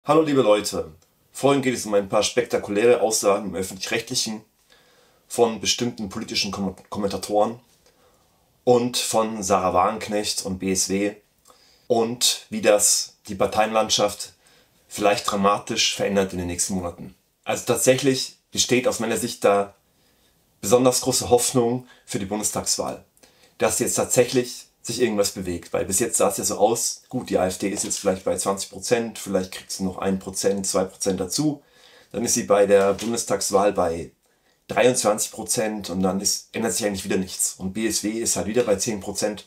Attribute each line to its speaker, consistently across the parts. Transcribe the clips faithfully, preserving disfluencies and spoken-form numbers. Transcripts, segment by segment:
Speaker 1: Hallo liebe Leute, vorhin geht es um ein paar spektakuläre Aussagen im Öffentlich-Rechtlichen von bestimmten politischen Kom Kommentatoren und von Sarah Wagenknecht und B S W und wie das die Parteienlandschaft vielleicht dramatisch verändert in den nächsten Monaten. Also tatsächlich besteht aus meiner Sicht da besonders große Hoffnung für die Bundestagswahl, dass jetzt tatsächlich sich irgendwas bewegt, weil bis jetzt sah es ja so aus, gut, die AfD ist jetzt vielleicht bei zwanzig Prozent, vielleicht kriegt sie noch ein Prozent, zwei Prozent dazu, dann ist sie bei der Bundestagswahl bei dreiundzwanzig Prozent und dann ist, ändert sich eigentlich wieder nichts und B S W ist halt wieder bei zehn Prozent.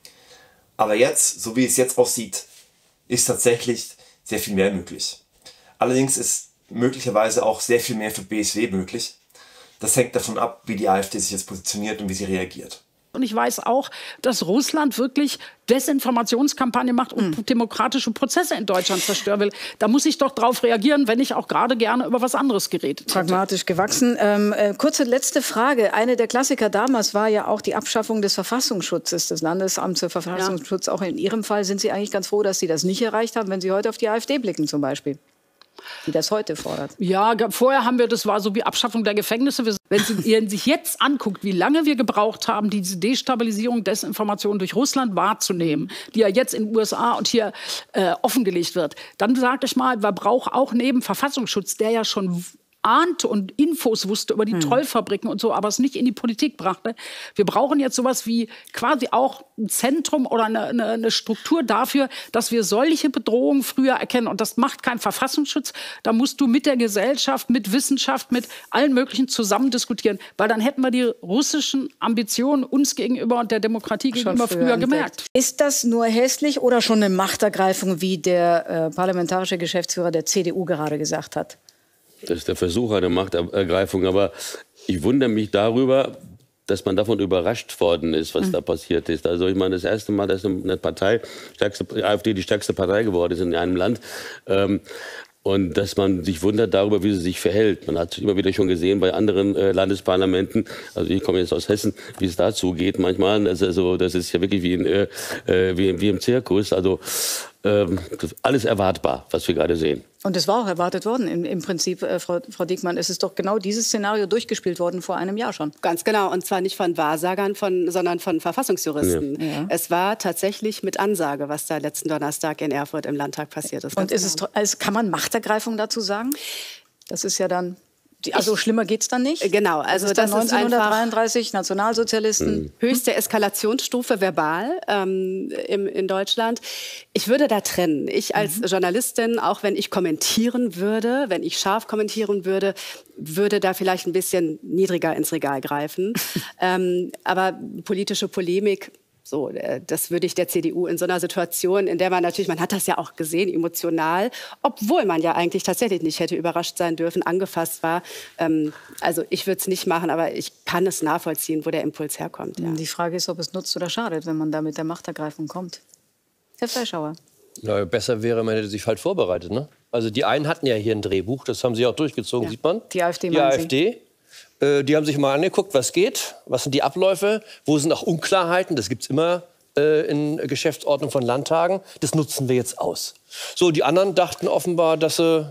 Speaker 1: Aber jetzt, so wie es jetzt aussieht, ist tatsächlich sehr viel mehr möglich. Allerdings ist möglicherweise auch sehr viel mehr für B S W möglich. Das hängt davon ab, wie die AfD sich jetzt positioniert und wie sie reagiert.
Speaker 2: Und ich weiß auch, dass Russland wirklich Desinformationskampagne macht und mhm. demokratische Prozesse in Deutschland zerstören will. Da muss ich doch drauf reagieren, wenn ich auch gerade gerne über was anderes geredet hätte.
Speaker 3: Pragmatisch gewachsen. Ähm, äh, kurze letzte Frage. Eine der Klassiker damals war ja auch die Abschaffung des Verfassungsschutzes, des Landesamts für Verfassungsschutz. Ja. Auch in Ihrem Fall sind Sie eigentlich ganz froh, dass Sie das nicht erreicht haben, wenn Sie heute auf die AfD blicken zum Beispiel, die das heute fordert.
Speaker 2: Ja, vorher haben wir, das war so wie Abschaffung der Gefängnisse. Wenn Sie sich jetzt anguckt, wie lange wir gebraucht haben, diese Destabilisierung, Desinformation durch Russland wahrzunehmen, die ja jetzt in den U S A und hier äh, offengelegt wird, dann sage ich mal, man braucht auch neben Verfassungsschutz, der ja schon ahnte und Infos wusste über die hm. Trollfabriken und so, aber es nicht in die Politik brachte. Wir brauchen jetzt sowas wie quasi auch ein Zentrum oder eine, eine, eine Struktur dafür, dass wir solche Bedrohungen früher erkennen. Und das macht kein Verfassungsschutz. Da musst du mit der Gesellschaft, mit Wissenschaft, mit allen möglichen zusammen diskutieren. Weil dann hätten wir die russischen Ambitionen uns gegenüber und der Demokratie gegenüber früher, früher gemerkt.
Speaker 3: Ist das nur hässlich oder schon eine Machtergreifung, wie der äh, parlamentarische Geschäftsführer der C D U gerade gesagt hat?
Speaker 4: Das ist der Versuch einer Machtergreifung. Aber ich wundere mich darüber, dass man davon überrascht worden ist, was mhm. da passiert ist. Also ich meine, das erste Mal, dass eine Partei, die AfD die stärkste Partei geworden ist in einem Land. Ähm, Und dass man sich wundert darüber, wie sie sich verhält. Man hat immer wieder schon gesehen bei anderen äh, Landesparlamenten, also ich komme jetzt aus Hessen, wie es dazu geht manchmal. Das ist, also, das ist ja wirklich wie, in, äh, wie, wie im Zirkus. Also ähm, alles erwartbar, was wir gerade sehen.
Speaker 3: Und es war auch erwartet worden im, im Prinzip, äh, Frau, Frau Diekmann. Es ist doch genau dieses Szenario durchgespielt worden vor einem Jahr schon.
Speaker 5: Ganz genau. Und zwar nicht von Wahrsagern, von, sondern von Verfassungsjuristen. Ja. Ja. Es war tatsächlich mit Ansage, was da letzten Donnerstag in Erfurt im Landtag passiert ist.
Speaker 3: Und ist es, also kann man Machtergreifung dazu sagen? Das ist ja dann... Also ich, schlimmer geht's dann nicht?
Speaker 5: Genau, also das, das ist
Speaker 3: neunzehnhundertdreiunddreißig, Nationalsozialisten.
Speaker 5: Mhm. Höchste Eskalationsstufe verbal ähm, im, in Deutschland. Ich würde da trennen. Ich als mhm. Journalistin, auch wenn ich kommentieren würde, wenn ich scharf kommentieren würde, würde da vielleicht ein bisschen niedriger ins Regal greifen. ähm, aber politische Polemik... So, das würde ich der C D U in so einer Situation, in der man natürlich, man hat das ja auch gesehen, emotional, obwohl man ja eigentlich tatsächlich nicht hätte überrascht sein dürfen, angefasst war. Ähm, also ich würde es nicht machen, aber ich kann es nachvollziehen, wo der Impuls herkommt. Ja.
Speaker 3: Die Frage ist, ob es nutzt oder schadet, wenn man da mit der Machtergreifung kommt. Herr Fleischhauer.
Speaker 6: Na, besser wäre, man hätte sich halt vorbereitet. Ne? Also die einen hatten ja hier ein Drehbuch, das haben sie auch durchgezogen, ja. Sieht man.
Speaker 3: Die AfD.
Speaker 6: Die AfD. Die haben sich mal angeguckt, was geht, was sind die Abläufe, wo sind auch Unklarheiten, das gibt es immer äh, in Geschäftsordnung von Landtagen, das nutzen wir jetzt aus. So, die anderen dachten offenbar, dass sie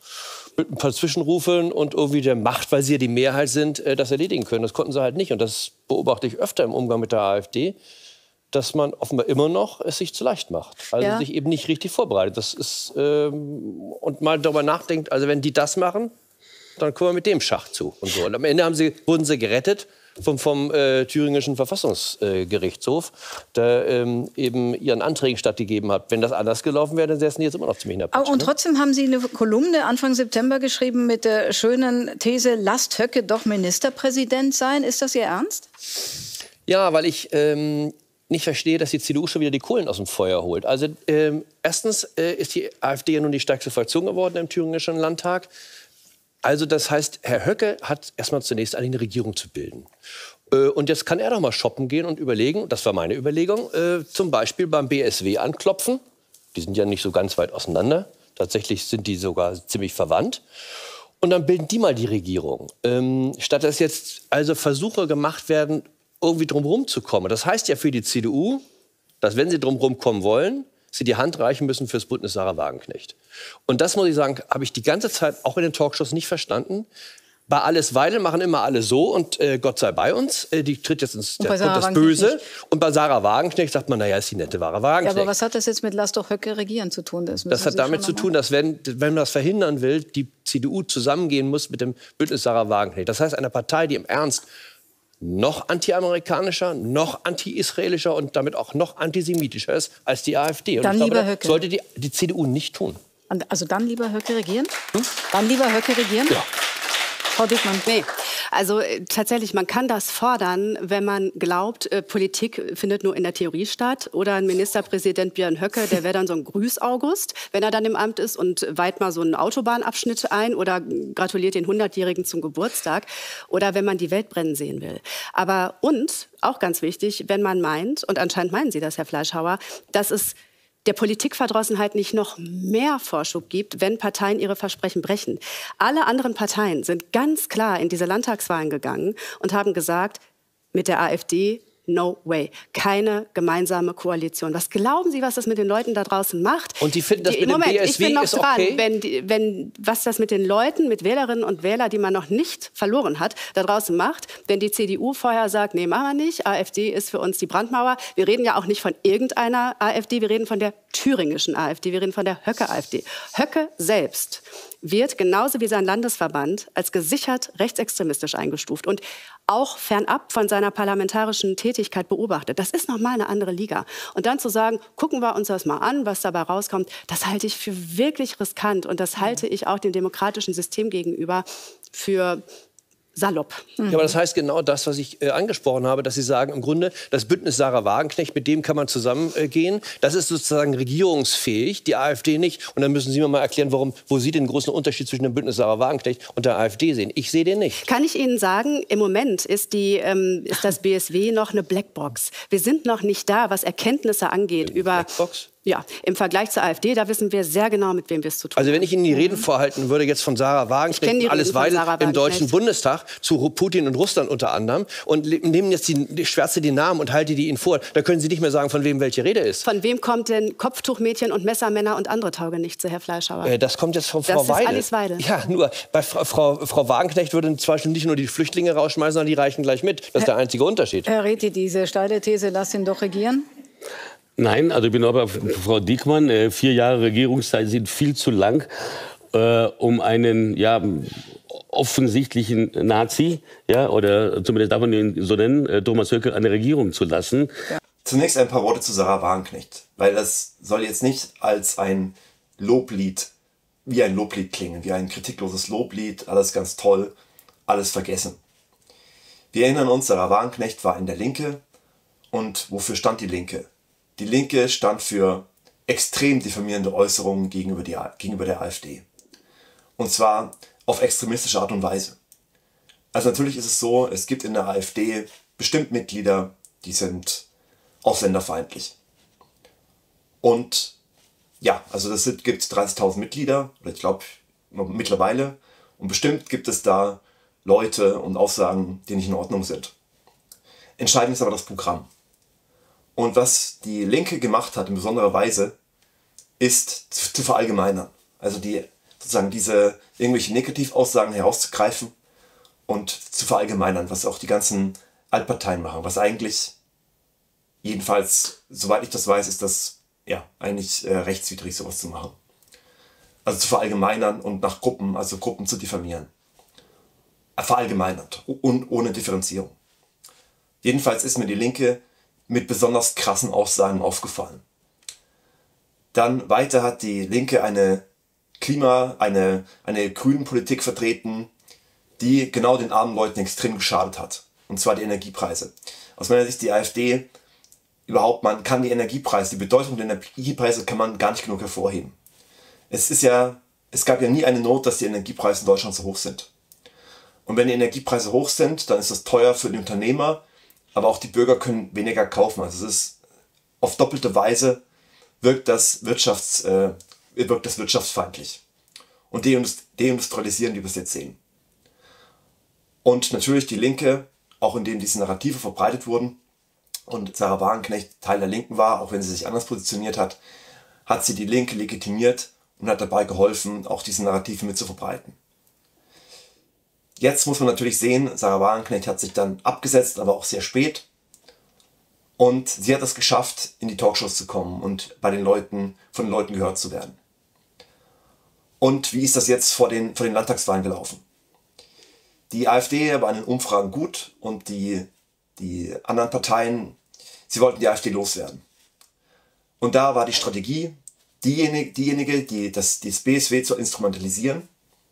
Speaker 6: mit ein paar Zwischenrufen und irgendwie der Macht, weil sie ja die Mehrheit sind, äh, das erledigen können. Das konnten sie halt nicht und das beobachte ich öfter im Umgang mit der AfD, dass man offenbar immer noch es sich zu leicht macht. Also ja. sich eben nicht richtig vorbereitet. Das ist, ähm, und mal darüber nachdenkt, also wenn die das machen, dann kommen wir mit dem Schach zu. Und, so. Und am Ende haben sie, wurden sie gerettet vom, vom äh, thüringischen Verfassungsgerichtshof, äh, der ähm, eben ihren Anträgen stattgegeben hat. Wenn das anders gelaufen wäre, dann säßen die jetzt immer noch ziemlich in der Patsche.
Speaker 3: Und trotzdem ne? haben Sie eine Kolumne Anfang September geschrieben mit der schönen These, lasst Höcke doch Ministerpräsident sein. Ist das Ihr Ernst?
Speaker 6: Ja, weil ich ähm, nicht verstehe, dass die C D U schon wieder die Kohlen aus dem Feuer holt. Also ähm, erstens äh, ist die AfD ja nun die stärkste Fraktion geworden im thüringischen Landtag. Also das heißt, Herr Höcke hat erstmal zunächst eine Regierung zu bilden. Äh, und jetzt kann er doch mal shoppen gehen und überlegen, das war meine Überlegung, äh, zum Beispiel beim B S W anklopfen. Die sind ja nicht so ganz weit auseinander. Tatsächlich sind die sogar ziemlich verwandt. Und dann bilden die mal die Regierung. Ähm, statt dass jetzt also Versuche gemacht werden, irgendwie drumherum zu kommen. Das heißt ja für die C D U, dass wenn sie drumherum kommen wollen, sie die Hand reichen müssen fürs Bündnis Sarah Wagenknecht. Und das, muss ich sagen, habe ich die ganze Zeit auch in den Talkshows nicht verstanden. Bei Alles Weidel machen immer alle so und äh, Gott sei bei uns. Äh, die tritt jetzt ins der, kommt das Böse. Nicht. Und bei Sarah Wagenknecht sagt man, naja, ist die nette Sarah Wagenknecht.
Speaker 3: Ja, aber was hat das jetzt mit Lass doch Höcke regieren zu tun? Das,
Speaker 6: das hat Sie damit zu tun, dass wenn, wenn man das verhindern will, die C D U zusammengehen muss mit dem Bündnis Sarah Wagenknecht. Das heißt, eine Partei, die im Ernst noch anti-amerikanischer, noch anti-israelischer und damit auch noch antisemitischer ist als die AfD. Und
Speaker 3: dann
Speaker 6: ich glaube,
Speaker 3: lieber Höcke.
Speaker 6: sollte die, die C D U nicht tun.
Speaker 3: Also dann lieber Höcke regieren? Hm? Dann lieber Höcke regieren?
Speaker 6: Ja.
Speaker 3: Frau Diekmann.
Speaker 5: Nee, also äh, tatsächlich, man kann das fordern, wenn man glaubt, äh, Politik findet nur in der Theorie statt. Oder ein Ministerpräsident Björn Höcke, der wäre dann so ein Grüß-August, wenn er dann im Amt ist und weiht mal so einen Autobahnabschnitt ein oder gratuliert den hundertjährigen zum Geburtstag. Oder wenn man die Welt brennen sehen will. Aber und, auch ganz wichtig, wenn man meint, und anscheinend meinen Sie das, Herr Fleischhauer, dass es der Politikverdrossenheit nicht noch mehr Vorschub gibt, wenn Parteien ihre Versprechen brechen. Alle anderen Parteien sind ganz klar in diese Landtagswahlen gegangen und haben gesagt, mit der AfD, no way. Keine gemeinsame Koalition. Was glauben Sie, was das mit den Leuten da draußen macht?
Speaker 6: Und die finden das
Speaker 5: die,
Speaker 6: mit dem
Speaker 5: Moment,
Speaker 6: B S W
Speaker 5: ich bin noch
Speaker 6: ist
Speaker 5: dran.
Speaker 6: okay?
Speaker 5: Wenn, die, wenn, was das mit den Leuten, mit Wählerinnen und Wählern, die man noch nicht verloren hat, da draußen macht, wenn die C D U vorher sagt, nee, machen wir nicht, AfD ist für uns die Brandmauer. Wir reden ja auch nicht von irgendeiner AfD, wir reden von der thüringischen AfD, wir reden von der Höcke-AfD. Höcke selbst wird genauso wie sein Landesverband als gesichert rechtsextremistisch eingestuft und auch fernab von seiner parlamentarischen Tätigkeit beobachtet. Das ist nochmal eine andere Liga. Und dann zu sagen, gucken wir uns das mal an, was dabei rauskommt, das halte ich für wirklich riskant und das halte ich auch dem demokratischen System gegenüber für salopp.
Speaker 6: Ja, aber das heißt genau das, was ich äh, angesprochen habe, dass Sie sagen, im Grunde, das Bündnis Sarah Wagenknecht, mit dem kann man zusammengehen. Äh, das ist sozusagen regierungsfähig, die AfD nicht. Und dann müssen Sie mir mal erklären, warum, wo Sie den großen Unterschied zwischen dem Bündnis Sarah Wagenknecht und der AfD sehen. Ich sehe den nicht.
Speaker 5: Kann ich Ihnen sagen, im Moment ist, die, ähm, ist das B S W noch eine Blackbox. Wir sind noch nicht da, was Erkenntnisse angeht über...
Speaker 6: Blackbox?
Speaker 5: Ja, im Vergleich zur AfD, da wissen wir sehr genau, mit wem wir es zu tun haben.
Speaker 6: Also wenn ich Ihnen die Reden vorhalten würde, jetzt von Sarah Wagenknecht und Alles Weidel im Deutschen Bundestag zu Putin und Russland unter anderem und nehmen jetzt die, die schwärze die Namen und halte die Ihnen vor, da können Sie nicht mehr sagen, von wem welche Rede ist.
Speaker 5: Von wem kommt denn Kopftuchmädchen und Messermänner und andere Taugenichtse, Herr Fleischhauer?
Speaker 6: Äh, das kommt jetzt von Frau
Speaker 5: das
Speaker 6: Weidel.
Speaker 5: Das ist Alice Weidel.
Speaker 6: Ja, nur bei Frau, Frau, Frau Wagenknecht würden zum Beispiel nicht nur die Flüchtlinge rausschmeißen, sondern die reichen gleich mit. Das ist der einzige Unterschied.
Speaker 3: Herr Rethi, diese steile These, lass ihn doch regieren.
Speaker 4: Nein, also ich bin auch bei Frau Diekmann. Äh, vier Jahre Regierungszeit sind viel zu lang, äh, um einen ja, offensichtlichen Nazi, ja, oder zumindest darf man ihn so nennen, äh, Thomas Höcke, eine Regierung zu lassen.
Speaker 1: Ja. Zunächst ein paar Worte zu Sarah Wagenknecht, weil das soll jetzt nicht als ein Loblied, wie ein Loblied klingen, wie ein kritikloses Loblied, alles ganz toll, alles vergessen. Wir erinnern uns, Sarah Wagenknecht war in der Linke und wofür stand die Linke? Die Linke stand für extrem diffamierende Äußerungen gegenüber, die, gegenüber der AfD. Und zwar auf extremistische Art und Weise. Also natürlich ist es so, es gibt in der AfD bestimmt Mitglieder, die sind ausländerfeindlich. Und ja, also das gibt dreißigtausend Mitglieder, oder ich glaube mittlerweile. Und bestimmt gibt es da Leute und Aussagen, die nicht in Ordnung sind. Entscheidend ist aber das Programm. Und was die Linke gemacht hat in besonderer Weise, ist zu, zu verallgemeinern. Also die, sozusagen diese irgendwelche Negativaussagen herauszugreifen und zu verallgemeinern, was auch die ganzen Altparteien machen. Was eigentlich, jedenfalls, soweit ich das weiß, ist das ja eigentlich äh, rechtswidrig, sowas zu machen. Also zu verallgemeinern und nach Gruppen, also Gruppen zu diffamieren. Verallgemeinert und ohne Differenzierung. Jedenfalls ist mir die Linke mit besonders krassen Aussagen aufgefallen. Dann weiter hat die Linke eine Klima, eine, eine grüne Politik vertreten, die genau den armen Leuten extrem geschadet hat. Und zwar die Energiepreise. Aus meiner Sicht die AfD, überhaupt, man kann die Energiepreise, die Bedeutung der Energiepreise kann man gar nicht genug hervorheben. Es ist ja, es gab ja nie eine Not, dass die Energiepreise in Deutschland so hoch sind. Und wenn die Energiepreise hoch sind, dann ist das teuer für die Unternehmer, aber auch die Bürger können weniger kaufen. Also es ist auf doppelte Weise wirkt das, Wirtschafts, äh, wirkt das wirtschaftsfeindlich. Und deindustrialisieren, wie wir es jetzt sehen. Und natürlich die Linke, auch indem diese Narrative verbreitet wurden und Sarah Wagenknecht Teil der Linken war, auch wenn sie sich anders positioniert hat, hat sie die Linke legitimiert und hat dabei geholfen, auch diese Narrative mit zu verbreiten. Jetzt muss man natürlich sehen, Sarah Wagenknecht hat sich dann abgesetzt, aber auch sehr spät. Und sie hat es geschafft, in die Talkshows zu kommen und bei den Leuten, von den Leuten gehört zu werden. Und wie ist das jetzt vor den, vor den Landtagswahlen gelaufen? Die AfD war in den Umfragen gut und die, die anderen Parteien, sie wollten die AfD loswerden. Und da war die Strategie, diejenige, diejenige die das, das B S W zu instrumentalisieren.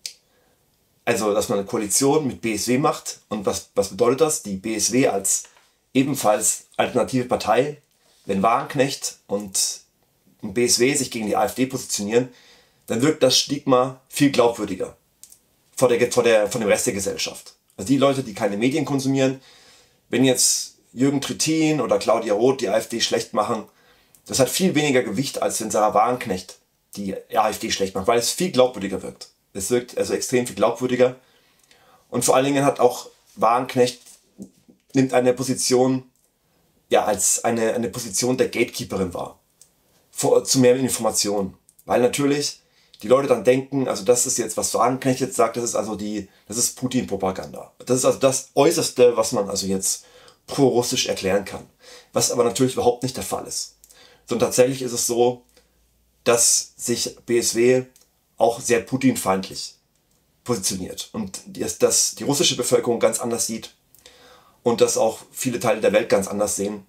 Speaker 1: Also, dass man eine Koalition mit B S W macht. Und was, was bedeutet das? Die B S W als ebenfalls alternative Partei, wenn Wagenknecht und ein B S W sich gegen die AfD positionieren, dann wirkt das Stigma viel glaubwürdiger vor, der, vor, der, vor dem Rest der Gesellschaft. Also die Leute, die keine Medien konsumieren, wenn jetzt Jürgen Trittin oder Claudia Roth die AfD schlecht machen, das hat viel weniger Gewicht, als wenn Sarah Wagenknecht die AfD schlecht macht, weil es viel glaubwürdiger wirkt. Es wirkt also extrem viel glaubwürdiger. Und vor allen Dingen hat auch Wagenknecht nimmt eine Position, ja, als eine, eine Position der Gatekeeperin wahr. Vor, zu mehr Informationen. Weil natürlich die Leute dann denken, also das ist jetzt, was Wagenknecht jetzt sagt, das ist also die, das ist Putin-Propaganda. Das ist also das Äußerste, was man also jetzt pro-russisch erklären kann. Was aber natürlich überhaupt nicht der Fall ist. Sondern tatsächlich ist es so, dass sich B S W auch sehr Putin-feindlich positioniert. Und dass das die russische Bevölkerung ganz anders sieht. Und das auch viele Teile der Welt ganz anders sehen.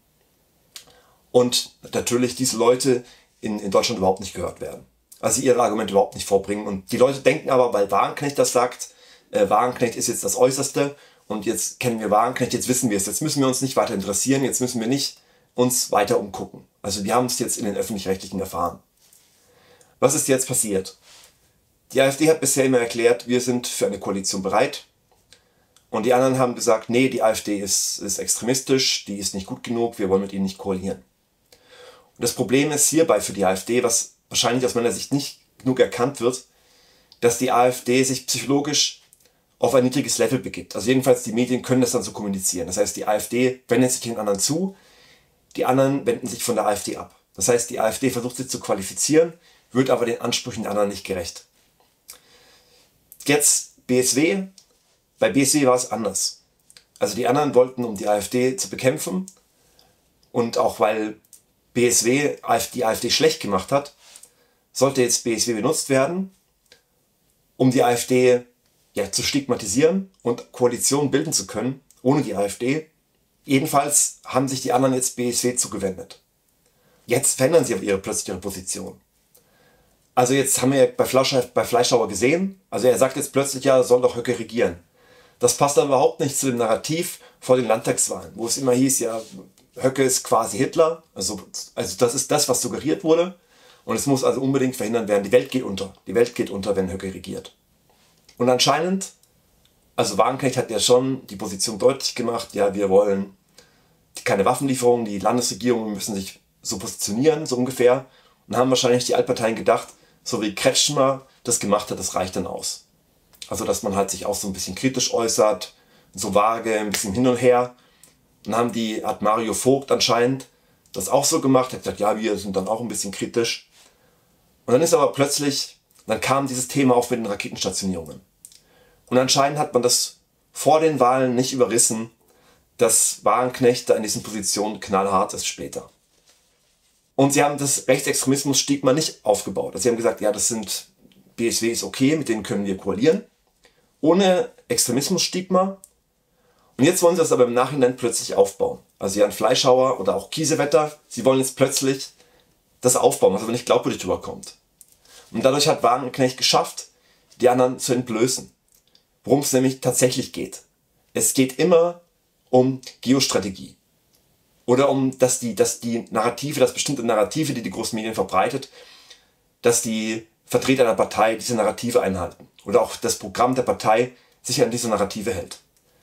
Speaker 1: Und natürlich diese Leute in, in Deutschland überhaupt nicht gehört werden. Also ihre Argumente überhaupt nicht vorbringen. Und die Leute denken aber, weil Wagenknecht das sagt, äh, Wagenknecht ist jetzt das Äußerste und jetzt kennen wir Wagenknecht, jetzt wissen wir es, jetzt müssen wir uns nicht weiter interessieren, jetzt müssen wir nicht uns weiter umgucken. Also wir haben es jetzt in den Öffentlich-Rechtlichen erfahren. Was ist jetzt passiert? Die AfD hat bisher immer erklärt, wir sind für eine Koalition bereit. Und die anderen haben gesagt, nee, die AfD ist, ist extremistisch, die ist nicht gut genug, wir wollen mit ihnen nicht koalieren. Und das Problem ist hierbei für die AfD, was wahrscheinlich aus meiner Sicht nicht genug erkannt wird, dass die AfD sich psychologisch auf ein niedriges Level begibt. Also jedenfalls die Medien können das dann so kommunizieren. Das heißt, die AfD wendet sich den anderen zu, die anderen wenden sich von der AfD ab. Das heißt, die AfD versucht sich zu qualifizieren, wird aber den Ansprüchen der anderen nicht gerecht. Jetzt B S W. Bei B S W war es anders. Also die anderen wollten, um die AfD zu bekämpfen und auch weil B S W die AfD schlecht gemacht hat, sollte jetzt B S W benutzt werden, um die AfD ja, zu stigmatisieren und Koalitionen bilden zu können, ohne die AfD. Jedenfalls haben sich die anderen jetzt B S W zugewendet. Jetzt verändern sie aber ihre, plötzlich ihre Position. Also jetzt haben wir bei Fleischhauer, bei Fleischhauer gesehen, also er sagt jetzt plötzlich, ja, soll doch Höcke regieren. Das passt aber überhaupt nicht zu dem Narrativ vor den Landtagswahlen, wo es immer hieß, ja, Höcke ist quasi Hitler, also, also das ist das, was suggeriert wurde. Und es muss also unbedingt verhindert werden, die Welt geht unter. Die Welt geht unter, wenn Höcke regiert. Und anscheinend, also Wagenknecht hat ja schon die Position deutlich gemacht, ja, wir wollen keine Waffenlieferungen, die Landesregierungen müssen sich so positionieren, so ungefähr. Und haben wahrscheinlich die Altparteien gedacht, so wie Kretschmer das gemacht hat, das reicht dann aus. Also dass man halt sich auch so ein bisschen kritisch äußert, so vage, ein bisschen hin und her. Dann haben die, hat Mario Vogt anscheinend das auch so gemacht, hat gesagt, ja, wir sind dann auch ein bisschen kritisch. Und dann ist aber plötzlich, dann kam dieses Thema auch mit den Raketenstationierungen. Und anscheinend hat man das vor den Wahlen nicht überrissen, dass Wagenknecht da in diesen Positionen knallhart ist später. Und sie haben das Rechtsextremismus-Stigma nicht aufgebaut. Also sie haben gesagt, ja, das sind, B S W ist okay, mit denen können wir koalieren. Ohne Extremismus-Stigma. Und jetzt wollen sie das aber im Nachhinein plötzlich aufbauen. Also Jan Fleischhauer oder auch Kiesewetter, sie wollen jetzt plötzlich das aufbauen, was aber nicht glaubwürdig rüberkommt. Und dadurch hat Wagenknecht geschafft, die anderen zu entblößen. Worum es nämlich tatsächlich geht. Es geht immer um Geostrategie. Oder um, dass die, dass die Narrative, dass bestimmte Narrative, die die großen Medien verbreitet, dass die Vertreter einer Partei diese Narrative einhalten. Oder auch das Programm der Partei sich an diese Narrative hält.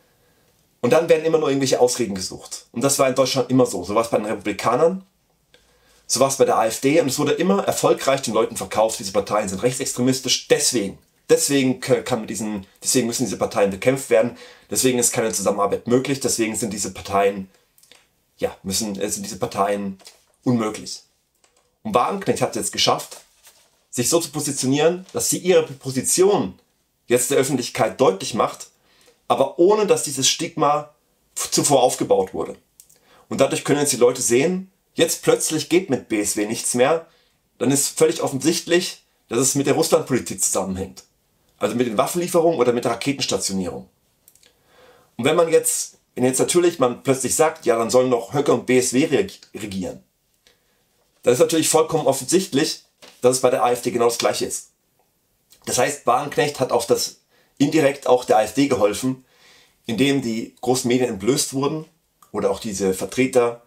Speaker 1: Und dann werden immer nur irgendwelche Ausreden gesucht. Und das war in Deutschland immer so. So war es bei den Republikanern, so war es bei der AfD. Und es wurde immer erfolgreich den Leuten verkauft, diese Parteien sind rechtsextremistisch. Deswegen, deswegen, kann mit diesen, deswegen müssen diese Parteien bekämpft werden. Deswegen ist keine Zusammenarbeit möglich. Deswegen sind diese Parteien, ja, müssen, sind diese Parteien unmöglich. Und Wagenknecht hat es jetzt geschafft, sich so zu positionieren, dass sie ihre Position jetzt der Öffentlichkeit deutlich macht, aber ohne, dass dieses Stigma zuvor aufgebaut wurde. Und dadurch können jetzt die Leute sehen, jetzt plötzlich geht mit B S W nichts mehr, dann ist völlig offensichtlich, dass es mit der Russlandpolitik zusammenhängt. Also mit den Waffenlieferungen oder mit der Raketenstationierung. Und wenn man jetzt, wenn jetzt natürlich man plötzlich sagt, ja, dann sollen doch Höcke und B S W regieren, dann ist natürlich vollkommen offensichtlich, dass es bei der AfD genau das Gleiche ist. Das heißt, Wagenknecht hat auf das indirekt auch der AfD geholfen, indem die großen Medien entblößt wurden oder auch diese Vertreter,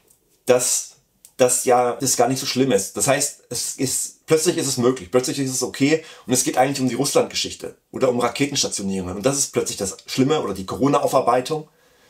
Speaker 1: dass das ja das gar nicht so schlimm ist. Das heißt, es ist, plötzlich ist es möglich, plötzlich ist es okay und es geht eigentlich um die Russland-Geschichte oder um Raketenstationierungen. Und das ist plötzlich das Schlimme oder die Corona-Aufarbeitung.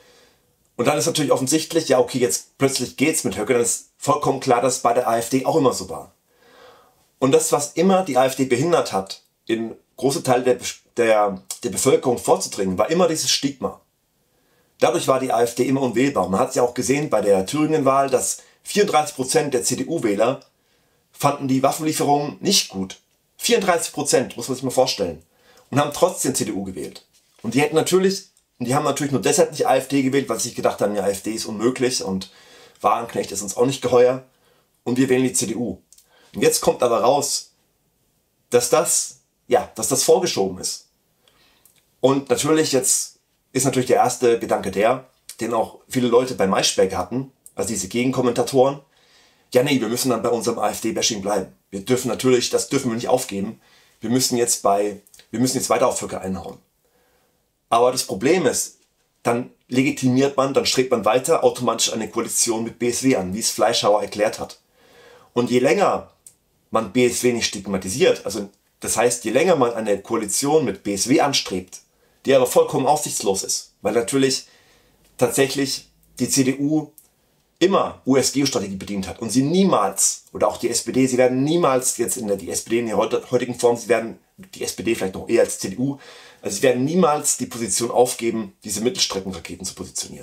Speaker 1: Und dann ist natürlich offensichtlich, ja okay, jetzt plötzlich geht's mit Höcke, dann ist vollkommen klar, dass es bei der AfD auch immer so war. Und das, was immer die AfD behindert hat, in große Teile der, der, der Bevölkerung vorzudringen, war immer dieses Stigma. Dadurch war die AfD immer unwählbar. Man hat es ja auch gesehen bei der Thüringen-Wahl, dass vierunddreißig Prozent der C D U-Wähler fanden die Waffenlieferungen nicht gut. vierunddreißig Prozent, muss man sich mal vorstellen. Und haben trotzdem C D U gewählt. Und die hätten natürlich, und die haben natürlich nur deshalb nicht AfD gewählt, weil sie sich gedacht haben, die AfD ist unmöglich und Wagenknecht ist uns auch nicht geheuer. Und wir wählen die C D U. Und jetzt kommt aber raus, dass das, ja, dass das vorgeschoben ist. Und natürlich jetzt ist natürlich der erste Gedanke der, den auch viele Leute bei Maischberger hatten, also diese Gegenkommentatoren. Ja, nee, wir müssen dann bei unserem AfD-Bashing bleiben. Wir dürfen natürlich, das dürfen wir nicht aufgeben. Wir müssen jetzt bei, wir müssen jetzt weiter auf Höcke einhauen. Aber das Problem ist, dann legitimiert man, dann strebt man weiter automatisch eine Koalition mit B S W an, wie es Fleischhauer erklärt hat. Und je länger man B S W nicht stigmatisiert, also das heißt, je länger man eine Koalition mit B S W anstrebt, die aber vollkommen aussichtslos ist, weil natürlich tatsächlich die C D U immer U S G-Strategie bedient hat und sie niemals, oder auch die S P D, sie werden niemals jetzt in der, die S P D in der heutigen Form, sie werden, die S P D vielleicht noch eher als C D U, also sie werden niemals die Position aufgeben, diese Mittelstreckenraketen zu positionieren.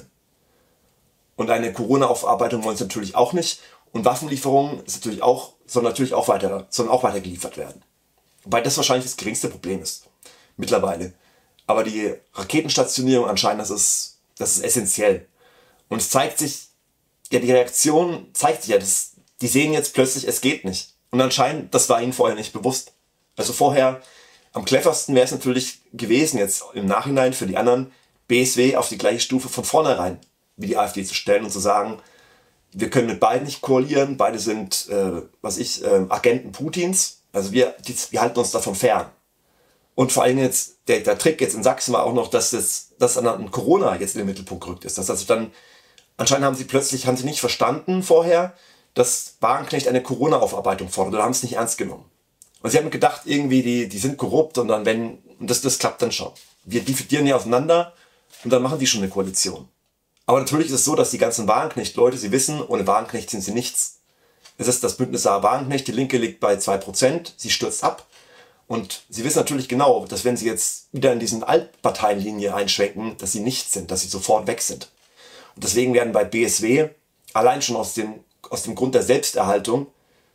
Speaker 1: Und eine Corona-Aufarbeitung wollen sie natürlich auch nicht und Waffenlieferungen ist natürlich auch, sollen natürlich auch weiter, sollen auch weiter geliefert werden. Wobei das wahrscheinlich das geringste Problem ist, mittlerweile. Aber die Raketenstationierung anscheinend, das ist, das ist essentiell. Und es zeigt sich, ja, die Reaktion zeigt sich ja, das, die sehen jetzt plötzlich, es geht nicht. Und anscheinend, das war ihnen vorher nicht bewusst. Also vorher, am cleversten wäre es natürlich gewesen, jetzt im Nachhinein für die anderen, B S W auf die gleiche Stufe von vornherein wie die AfD zu stellen und zu sagen, wir können mit beiden nicht koalieren, beide sind, äh, was ich, äh, Agenten Putins, also wir, die, wir halten uns davon fern. Und vor allem jetzt, der, der Trick jetzt in Sachsen war auch noch, dass das, dass an Corona jetzt in den Mittelpunkt gerückt ist. Das heißt dann, anscheinend haben sie plötzlich, haben sie nicht verstanden vorher, dass Wagenknecht eine Corona-Aufarbeitung fordert oder haben es nicht ernst genommen. Und sie haben gedacht, irgendwie, die, die sind korrupt und dann, wenn, und das, das klappt dann schon. Wir dividieren ja auseinander und dann machen die schon eine Koalition. Aber natürlich ist es so, dass die ganzen Wagenknecht-Leute, sie wissen, ohne Wagenknecht sind sie nichts. Es ist das Bündnis Sarah Wagenknecht, die Linke liegt bei zwei Prozent, sie stürzt ab. Und sie wissen natürlich genau, dass wenn sie jetzt wieder in diesen Altparteienlinie einschwenken, dass sie nichts sind, dass sie sofort weg sind. Und deswegen werden bei B S W, allein schon aus dem, aus dem Grund der Selbsterhaltung,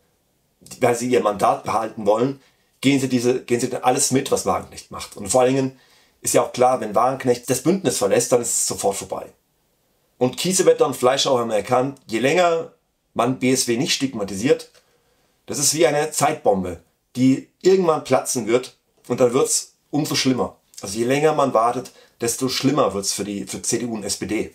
Speaker 1: weil sie ihr Mandat behalten wollen, gehen sie, diese, gehen sie dann alles mit, was Wagenknecht macht. Und vor allen Dingen ist ja auch klar, wenn Wagenknecht das Bündnis verlässt, dann ist es sofort vorbei. Und Kiesewetter und Fleischhauer haben erkannt, je länger man B S W nicht stigmatisiert, das ist wie eine Zeitbombe, die irgendwann platzen wird und dann wird es umso schlimmer. Also je länger man wartet, desto schlimmer wird es für die für C D U und S P D.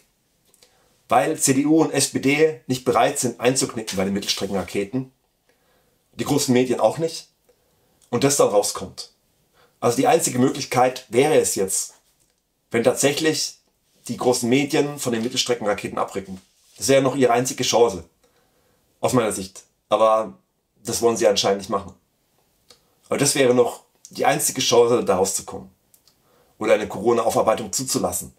Speaker 1: Weil C D U und S P D nicht bereit sind einzuknicken bei den Mittelstreckenraketen, die großen Medien auch nicht, und das dann rauskommt. Also die einzige Möglichkeit wäre es jetzt, wenn tatsächlich die großen Medien von den Mittelstreckenraketen abrücken. Das wäre noch ihre einzige Chance, aus meiner Sicht. Aber das wollen sie anscheinend nicht machen. Aber das wäre noch die einzige Chance, da rauszukommen. Oder eine Corona-Aufarbeitung zuzulassen.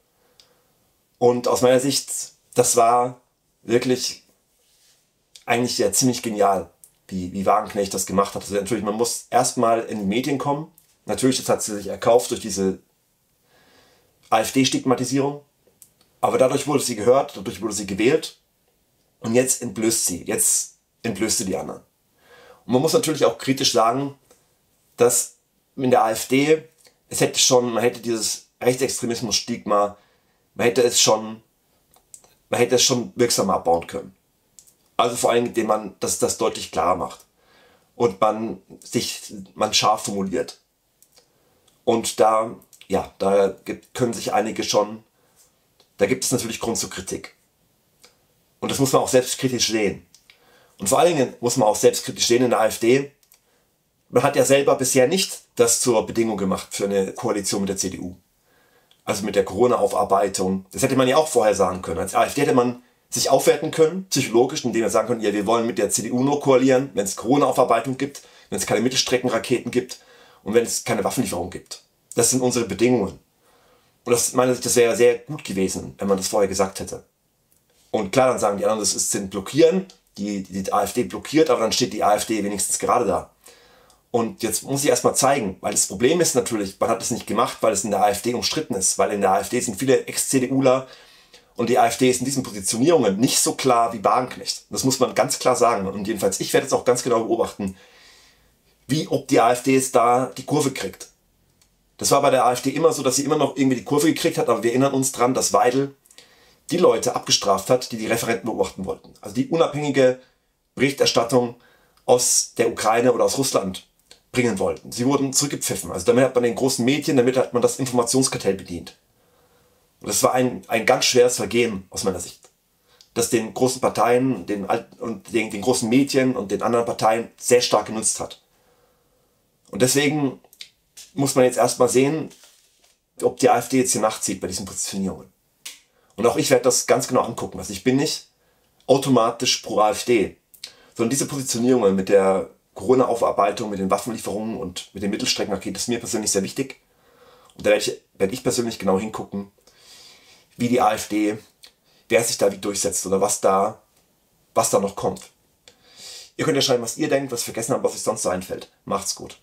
Speaker 1: Und aus meiner Sicht, das war wirklich eigentlich ja ziemlich genial, wie, wie Wagenknecht das gemacht hat. Also natürlich, man muss erstmal in die Medien kommen. Natürlich, das hat sie sich erkauft durch diese AfD-Stigmatisierung. Aber dadurch wurde sie gehört, dadurch wurde sie gewählt. Und jetzt entblößt sie, jetzt entblößt sie die anderen. Und man muss natürlich auch kritisch sagen, dass in der AfD, es hätte schon, man hätte dieses Rechtsextremismus-Stigma, man hätte es schon, man hätte es schon wirksamer abbauen können. Also vor allem, indem man das, das deutlich klarer macht. Und man sich, man scharf formuliert. Und da, ja, da gibt, können sich einige schon, da gibt es natürlich Grund zur Kritik. Und das muss man auch selbstkritisch sehen. Und vor allen Dingen muss man auch selbstkritisch sehen in der AfD. Man hat ja selber bisher nicht das zur Bedingung gemacht für eine Koalition mit der C D U. Also mit der Corona-Aufarbeitung. Das hätte man ja auch vorher sagen können. Als AfD hätte man sich aufwerten können, psychologisch, indem wir sagen können, ja, wir wollen mit der C D U nur koalieren, wenn es Corona-Aufarbeitung gibt, wenn es keine Mittelstreckenraketen gibt und wenn es keine Waffenlieferung gibt. Das sind unsere Bedingungen. Und das, meine ich, das wäre sehr gut gewesen, wenn man das vorher gesagt hätte. Und klar, dann sagen die anderen, das ist, sind blockieren, die, die AfD blockiert, aber dann steht die AfD wenigstens gerade da. Und jetzt muss ich erstmal zeigen, weil das Problem ist natürlich, man hat es nicht gemacht, weil es in der AfD umstritten ist, weil in der AfD sind viele Ex-CDUler und die AfD ist in diesen Positionierungen nicht so klar wie Wagenknecht. Das muss man ganz klar sagen. Und jedenfalls, ich werde jetzt auch ganz genau beobachten, wie ob die AfD es da die Kurve kriegt. Das war bei der AfD immer so, dass sie immer noch irgendwie die Kurve gekriegt hat, aber wir erinnern uns dran, dass Weidel die Leute abgestraft hat, die die Referenten beobachten wollten. Also die unabhängige Berichterstattung aus der Ukraine oder aus Russland bringen wollten. Sie wurden zurückgepfiffen. Also damit hat man den großen Medien, damit hat man das Informationskartell bedient. Und das war ein, ein ganz schweres Vergehen aus meiner Sicht. Das den großen Parteien den, und den, den großen Medien und den anderen Parteien sehr stark genutzt hat. Und deswegen muss man jetzt erstmal sehen, ob die AfD jetzt hier nachzieht bei diesen Positionierungen. Und auch ich werde das ganz genau angucken. Also ich bin nicht automatisch pro AfD, sondern diese Positionierungen mit der Corona-Aufarbeitung, mit den Waffenlieferungen und mit den Mittelstreckenraketen, das ist mir persönlich sehr wichtig. Und da werde ich, werde ich persönlich genau hingucken, wie die AfD, wer sich da wie durchsetzt oder was da, was da noch kommt. Ihr könnt ja schreiben, was ihr denkt, was ich vergessen habe, was euch sonst so einfällt. Macht's gut.